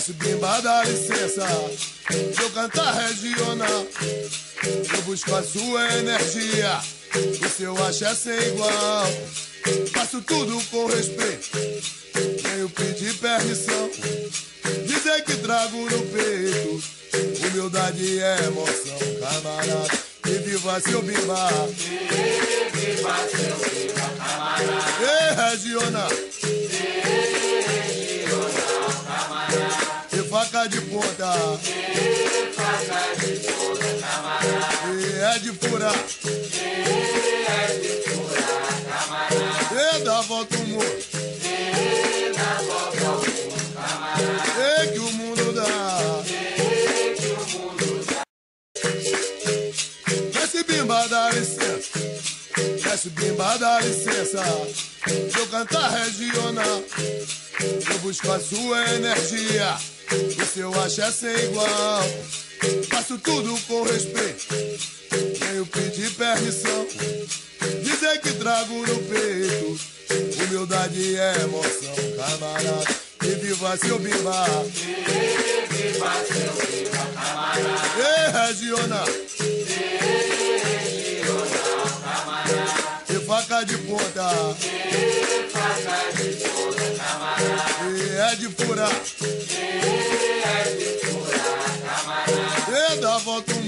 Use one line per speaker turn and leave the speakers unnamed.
Desce bimba, dá licença. Se eu cantar regional, eu busco a sua energia. O seu axé sem igual. Faço tudo com respeito, venho pedir permissão. Dizer que trago no peito humildade e emoção, camarada. E viva seu bimba,
e viva seu bimba, camarada.
e regional,
Camarada.
e faca de ponta,
E faca de ponta, camarada.
e é de furar,
E é de furar, camarada.
e dá volta o mundo,
E dá volta ao mundo, camarada.
e que o mundo dá.
E que o mundo dá.
Desce bimba, dá licença. Desce bimba, dá licença. Se eu cantar regional, eu busco a sua energia. O seu axé sem igual. Faço tudo com respeito, venho pedir permissão. Dizer que trago no peito humildade e emoção, camarada. E viva seu bimba,
E viva seu bimba, camarada.
e regional, e faca de ponta,
E faca de ponta, camarada.
e é de furar,
E é de furar, camarada.
e dá volta o